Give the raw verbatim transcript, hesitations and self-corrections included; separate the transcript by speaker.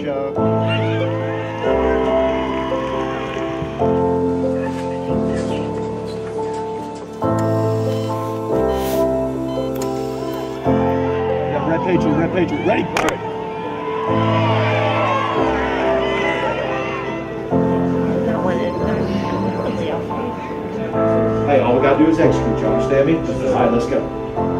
Speaker 1: show. Yeah, Red Patriot, Red Patriot, ready? All right.
Speaker 2: Hey, all we gotta do is execute, you understand me? All right, let's go.